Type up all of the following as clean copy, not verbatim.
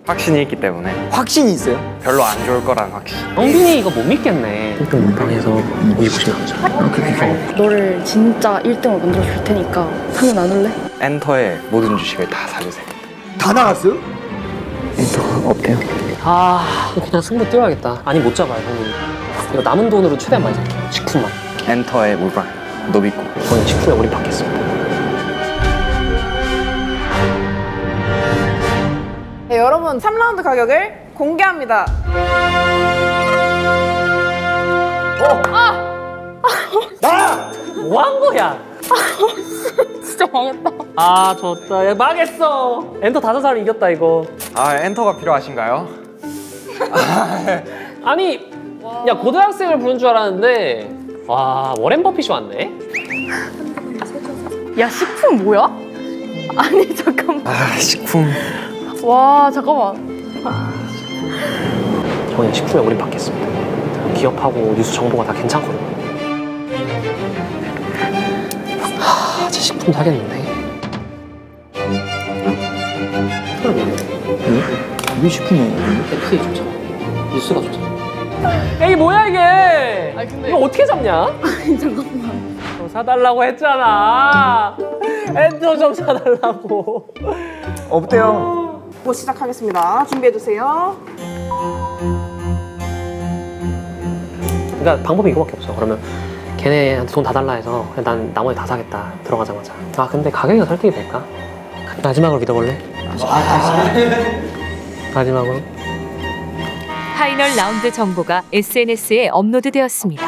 확신이 있기 때문에. 확신이 있어요? 별로 안 좋을 거란 확신. 영빈이 이거 못 믿겠네. 1등 문방에서 50 나오자. 너를 진짜 1등으로 만들어줄 테니까 사면 안 올래? 엔터의 모든 주식을 다 사주세요. 다 나갔어요? 엔터가 없대요. 아, 그냥 승부 뛰어야겠다. 아니 못 잡아요, 형님. 이거 남은 돈으로 최대한 많이 살게요. 식품만. 엔터의 물방 노비코. 저는 식품에 올인받겠습니다. 네, 여러분 3라운드 가격을 공개합니다. 뭐 한 거야? 진짜 망했다. 아, 졌다. 야, 망했어. 엔터 5살 이겼다, 이거. 아, 엔터가 필요하신가요? 아니, 야, 고등학생을 부른 줄 알았는데, 와, 워렌 버핏이 왔네? 야, 식품 뭐야? 아니, 잠깐만. 아, 식품. 와, 잠깐만. 저는 식품에 올인받겠습니다. 기업하고 뉴스 정보가 다 괜찮거든요. 하, 제 식품 사겠는데. 왜 식품이에요? FA 좋잖아. 뉴스가 좋잖아. 야, 이게 뭐야, 이게? 아니, 근데... 이거 어떻게 잡냐? 아니, 잠깐만. 너 사달라고 했잖아. 엔터 좀 사달라고. 없대요. 뭐 시작하겠습니다. 준비해주세요. 그러니까 방법이 이거밖에 없어. 그러면 걔네한테 돈 다 달라 해서 그냥 난 나머지 다 사겠다. 들어가자마자. 아, 근데 가격이 설득이 될까? 마지막으로 믿어볼래? 마지막으로. 파이널 라운드 정보가 SNS에 업로드되었습니다.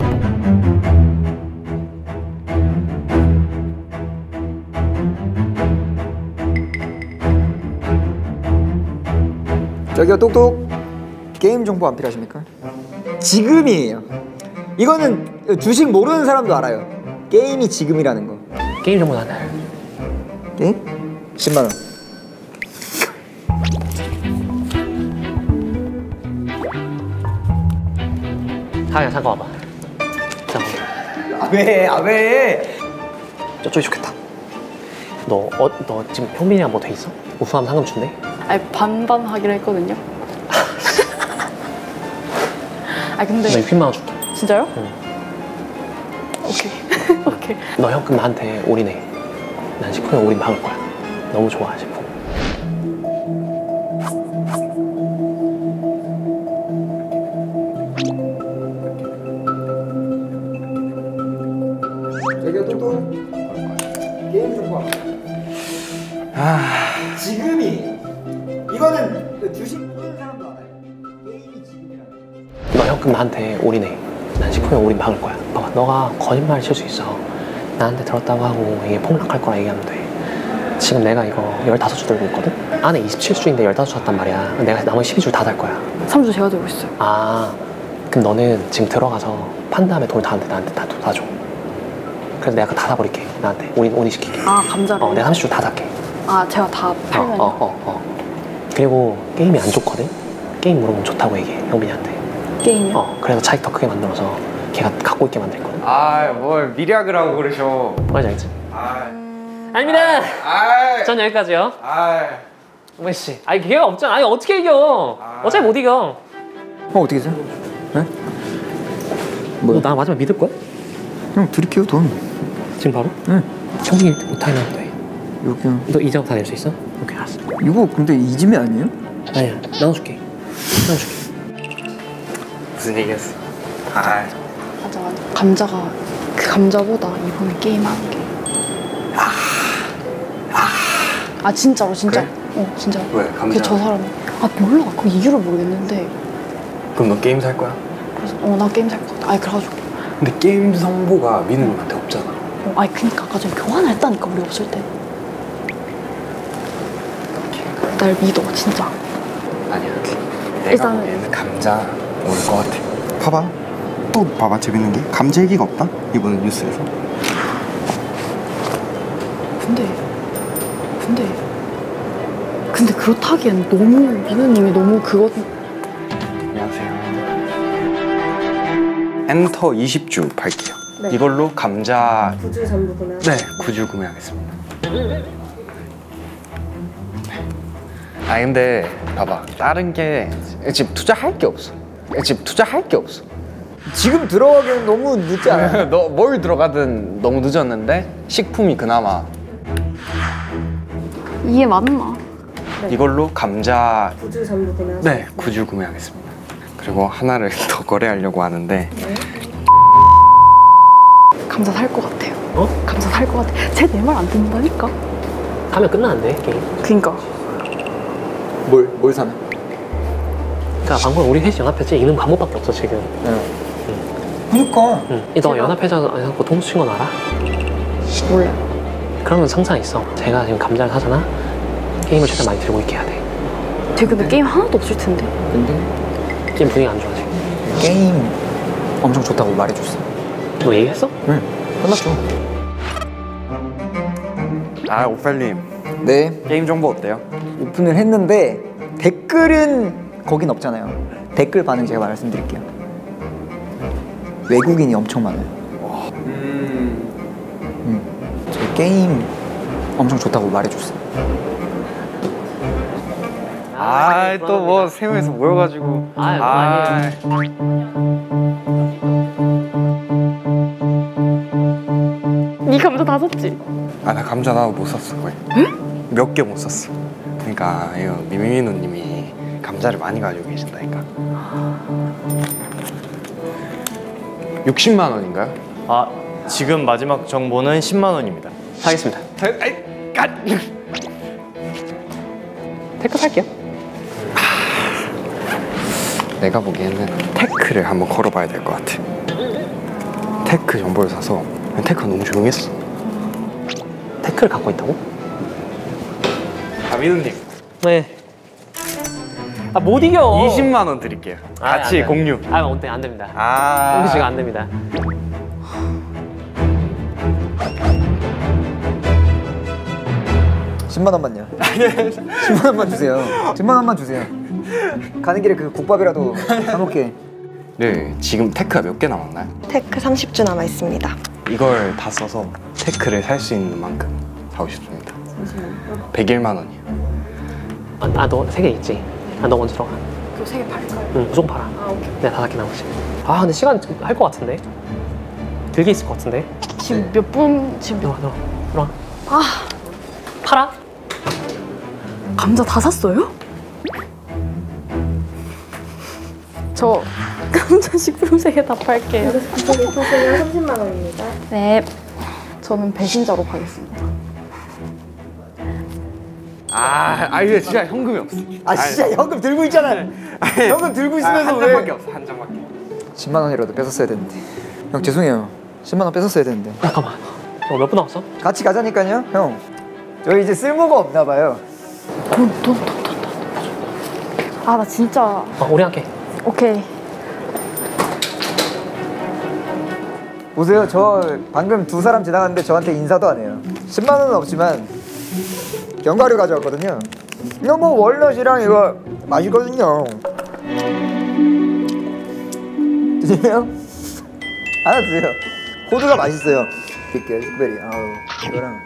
저기요, 똑똑. 게임 정보 안 필요하십니까? 지금이에요. 이거는 주식 모르는 사람도 알아요. 게임이 지금이라는 거. 게임 정보 하나. 게임? 10만 원. 하야, 잠깐 와봐. 잠깐. 왜? 저쪽이 좋겠다. 너 지금 현빈이랑 뭐 돼 있어? 우수함 상금 준대? 아니, 반반 하기로 했거든요. 아, 근데... 너 60만 원 줄게. 진짜요? 응. 오케이. 오케이. 너 현금 나한테 올인해. 난 식품에 올인 박을 거야. 너무 좋아, 식품. 저기요, 똑똑. 게임 정보. 지금이. 이거는 주식 모르는 사람도 알아요. 게임이 지금이라는 거. 너 현금 나한테 올인해. 난 식품에 올인 박을 거야. 봐봐, 너가 거짓말을 칠 수 있어. 나한테 들었다고 하고 이게 폭락할 거라 얘기하면 돼. 지금 내가 이거 15주 들고 있거든? 안에 27주인데 15주 샀단 말이야. 내가 나머지 12주 다 달 거야. 3주 제가 들고 있어요. 아, 그럼 너는 지금 들어가서 판 다음에 돈을 나한테 다 줘. 그래서 내가 다 사버릴게. 나한테 올인 시킬게. 아, 감자를? 내가 30주 다 살게. 아, 제가 다 팔면요? 그리고 게임이 안 좋거든? 게임 물어보면 좋다고 얘기해, 형빈이한테. 게임이요? 그래서 차익 더 크게 만들어서 걔가 갖고 있게 만들거든. 아, 뭘 미략을 하고 그러셔. 뭔지 알지? 아, 아닙니다. 아, 전 여기까지요. 아, 우메 씨, 아니 기회가 없잖아. 아니 어떻게 이겨? 어차피 못 이겨. 어떻게 해서? 네? 너 나 마지막 믿을 거야? 형 드릴게요, 돈. 지금 바로? 응. 형빈이 못하게 하면 돼. 여기요. 너 이자고 다 낼 수 있어? 오케이, 알았어. 이거 근데 이지매 아니에요? 아니야, 나눠줄게. 나눠줄게. 무슨 얘기였어? 아, 맞아. 감자가 그 감자보다 이번에 게임하는 게. 아, 진짜로 진짜. 그래? 진짜. 왜? 감자? 그 저 사람. 아, 몰라. 그 이유를 모르겠는데. 그럼 너 게임 살 거야? 그래서 나 게임 살 것 같아. 아니, 그래가지고. 근데 게임 정보가 민우한테 없잖아. 아니, 그니까 아까 전에 교환을 했다니까, 우리 없을 때. 날 믿어, 진짜. 아니야. 내가 일단은- 보기에는 감자 올 것 같아. 봐봐. 또 봐봐. 재밌는 게 감자 얘기가 없다. 이번에 뉴스에서. 근데 그렇다기엔 너무 민우님이 너무 그거. 안녕하세요. 엔터 20주 팔게요. 네. 이걸로 감자 9주 전부 구매. 네, 9주 구매하겠습니다. 아 근데 봐봐 다른 게 지금 투자할 게 없어. 지금 투자할 게 없어. 지금 들어가기엔 너무 늦지 않아요? 너 뭘 들어가든 너무 늦었는데 식품이 그나마 이게 맞나? 이걸로 감자 구주 전부 구매하겠습니다. 네, 구주 구매하겠습니다. 그리고 하나를 더 거래하려고 하는데 감자 살 것 같아요. 감자 살 것 같아. 쟤 내 말 안 듣는다니까. 하면 끝나는데 게임. 그니까. 뭘 사나? 그러니까 방금 우리 셋이 연합했지 이는 방법밖에 없어 지금. 그니까. 응. 너 연합해서 통수 친 건 알아? 몰라. 그러면 상상 있어. 제가 지금 감자를 사잖아. 게임을 최대한 많이 들고 있게 해야 돼. 되게 근데 게임 하나도 없을 텐데. 근데 게임 분위기 안 좋아 지금. 게임 엄청 좋다고 말해줬어. 너 얘기했어? 응. 끝났죠. 아 오펠님 네. 게임 정보 어때요? 오픈을 했는데 댓글은 거긴 없잖아요. 댓글 반응 제가 말씀드릴게요. 외국인이 엄청 많아요. 제 게임 엄청 좋다고 말해줬어. 또 뭐 세 명이서 모여가지고 아니에요. 니 감자 다 샀지? 나 감자 나도 못 샀어 거의. 몇 개 못 샀어. 그러니까 이거 미미미 누님이 감자를 많이 가지고 계신다니까. 60만 원인가요? 아, 지금 마지막 정보는 10만 원입니다. 사겠습니다. 테크 살게요. 내가 보기에는 테크를 한번 걸어봐야 될 것 같아. 테크 정보를 사서 테크가 너무 조용했어. 테크를 갖고 있다고? 미누님 네. 못 이겨. 20만 원 드릴게요. 같이 공유. 어때? 안 됩니다. 지금 안 됩니다. $10만 원만요. 10만 원만 주세요. 10만 원만 주세요. 가는 길에 그 국밥이라도 사 먹게. 네, 지금 테크가 몇 개 남았나요? 테크 30주 남아 있습니다. 이걸 다 써서 테크를 살 수 있는 만큼 사고 싶습니다. 101만 원이요. 너 3개 있지? 너 먼저 들어가. 그럼 3개 팔까요? 응, 무조건 팔아. 오케이. 내가 5개 남았지. 근데 시간 할 것 같은데? 들게 있을 것 같은데? 지금 몇 분? 지금 몇... 들어와. 팔아? 감자 다 샀어요? 저 감자 식품 3개 다 팔게요. 구성이 통수는 30만 원입니다. 네. 저는 배신자로 가겠습니다. 이게 진짜 현금이 없어. 진짜 현금 들고 있잖아. 현금 들고 있으면서 한 왜? 장밖에 없어, 한 장밖에. 10만 원이라도 뺏었어야 되는데. 형 죄송해요. 10만 원 뺏었어야 되는데. 잠깐만. 너 몇 분 남았어? 같이 가자니까요, 형. 저희 이제 쓸모가 없나 봐요. 돈. 나 진짜. 우리 함께. 오케이. 보세요, 저 방금 2사람 지나갔는데 저한테 인사도 안 해요. 10만 원은 없지만 견과류 가져왔거든요. 이거 뭐 월넛이랑 이거 맛있거든요. 드세요? 하나 드세요. 호두가 맛있어요. 드릴게요, 스크베리. 이거랑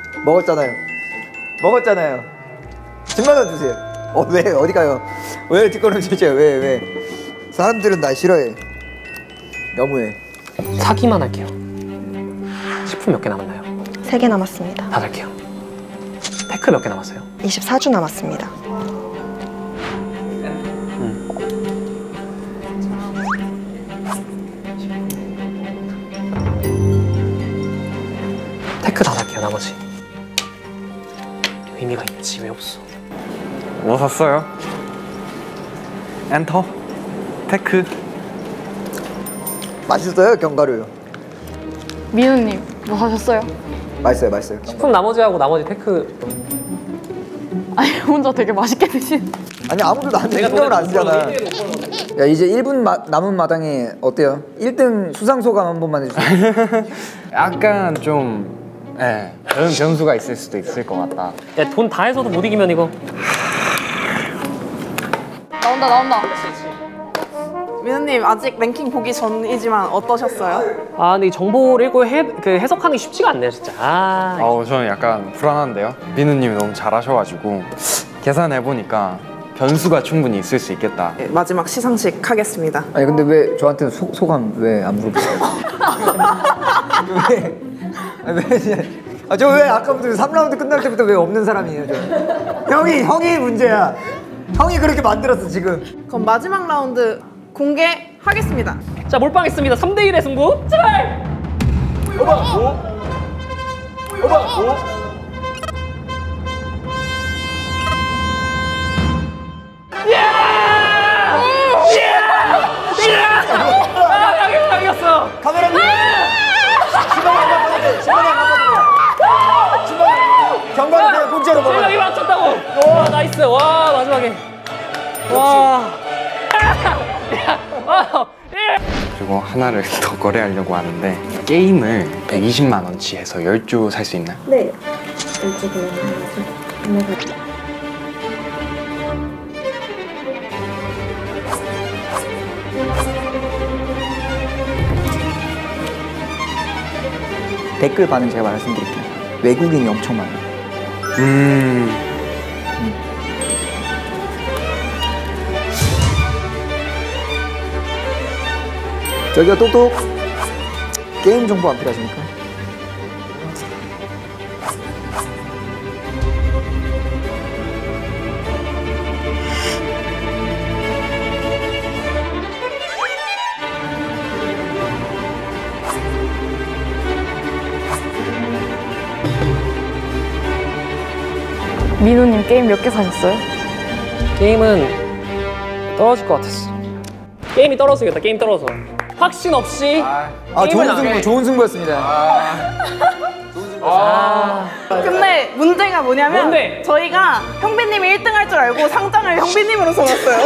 먹었잖아요. 10만 원 주세요. 왜? 어디 가요? 왜 뒷걸음 치세요? 왜? 사람들은 날 싫어해. 너무해. 사기만 할게요. 식품 몇 개 남았나요? 3개 남았습니다. 다 살게요. 테크 몇 개 남았어요? 24주 남았습니다. 테크 다 살게요, 나머지. 의미가 있지, 왜 없어? 뭐 샀어요? 엔터? 테크? 맛있어요, 견과류. 민우님, 뭐 사셨어요? 맛있어요. 식품 나머지하고 나머지 테크. 아니, 혼자 되게 맛있게 드신. 아니 아무도 나한테 신경을 안 쓰잖아. 야 이제 1분 남은 마당에 어때요? 1등 수상 소감 한 번만 해주세요. 약간 좀 그런 변수가 있을 수도 있을 것 같다. 야, 돈 다 해서도 못 이기면 이거. 나온다. 민우님 아직 랭킹 보기 전이지만 어떠셨어요? 근데 이 정보를 읽고 해석하는 게 쉽지가 않네요, 진짜. 저는 약간 불안한데요. 민우님이 너무 잘하셔가지고 계산해 보니까 변수가 충분히 있을 수 있겠다. 네, 마지막 시상식 하겠습니다. 아니 근데 왜 저한테 소감 왜 안 물어보세요? 왜? 저 왜 아까부터 3라운드 끝날 때부터 왜 없는 사람이에요 저? 형이 문제야. 형이 그렇게 만들었어 지금. 그럼 마지막 라운드 공개하겠습니다. 자, 몰빵했습니다. 3대1의 승부. 제발! 이겼어! 카메라님! 신발이 안 바꿔도 신발이 안 바꿔도 신발 경관을 그냥 공짜로 먹어요. 제가 맞췄다고! 와, 나이스! 와, 마지막에. 와. 그리고 하나를 더 거래하려고 하는데 게임을 120만 원치 해서 10주 살 수 있나요? 네. 이쪽으로 댓글 반응 제가 말씀드릴게요. 외국인이 엄청 많아요. 저기요 똑똑. 게임 정보 안 필요하십니까? 민호님 게임 몇 개 사셨어요? 게임은 떨어질 것 같았어. 게임이 떨어지겠다. 게임 떨어져. 확신 없이. 좋은 승부였습니다. 근데 문제가 뭐냐면 뭔데? 저희가 형비님이 1등 할 줄 알고 상장을 형비님으로 써놨어요.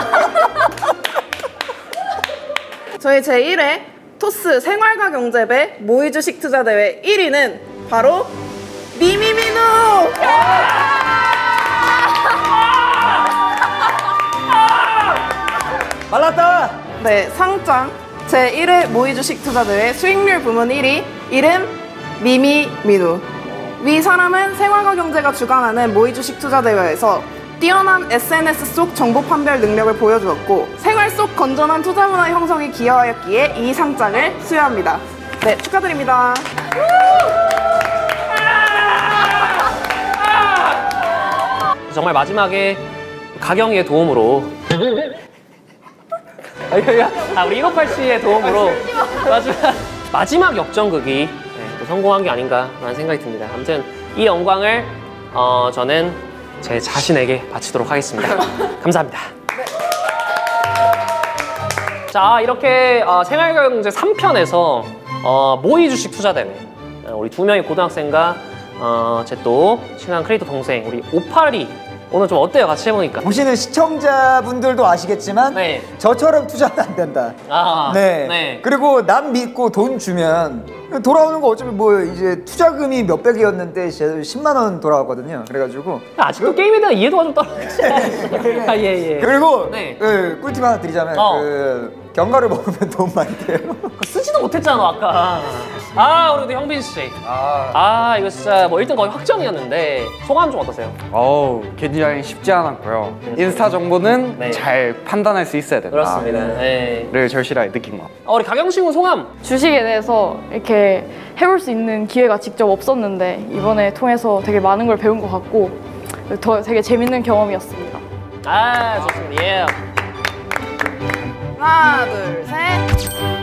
저희 제1회 토스 생활과 경제배 모의주식 투자대회 1위는 바로 미미민우! 말랐다! 네, 상장 제1회 모의주식 투자대회 수익률 부문 1위 이름 미미민우. 위 사람은 생활과 경제가 주관하는 모의주식 투자대회에서 뛰어난 SNS 속 정보 판별 능력을 보여주었고 생활 속 건전한 투자 문화 형성에 기여하였기에 이 상장을 수여합니다. 네, 축하드립니다. 정말 마지막에 가경이의 도움으로 우리 158씨의 도움으로 마지막 역전극이 또 성공한 게 아닌가라는 생각이 듭니다. 아무튼 이 영광을 저는 제 자신에게 바치도록 하겠습니다. 감사합니다. 자, 이렇게 생활경제 3편에서 모의주식 투자대회 우리 2명의 고등학생과 제 또 친한 크리에이터 동생 우리 58이 오늘 좀 어때요? 같이 해보니까. 보시는 시청자분들도 아시겠지만 네. 저처럼 투자는 안 된다. 네. 그리고 남 믿고 돈 주면 돌아오는 거 어차피 뭐 이제 투자금이 몇백이었는데 10만 원 돌아왔거든요. 그래가지고 아직도 게임에 대한 이해도가 좀 떨어지네. 예. 그리고 네. 꿀팁 하나 드리자면 견과류 먹으면 돈 많이 돼요. 쓰지도 못했잖아 아까. 우리 형빈 씨. 이거 진짜 뭐 1등 거의 확정이었는데 소감 좀 어떠세요? 굉장히 쉽지 않았고요. 인스타 정보는 네. 잘 판단할 수 있어야 된다. 그렇습니다. 네. 를 절실하게 느낀 것 같아요. 우리 가경씨는 소감? 주식에 대해서 이렇게 해볼 수 있는 기회가 직접 없었는데 이번에 통해서 되게 많은 걸 배운 것 같고 되게 재밌는 경험이었습니다. 좋습니다. 예. 하나, 둘, 셋.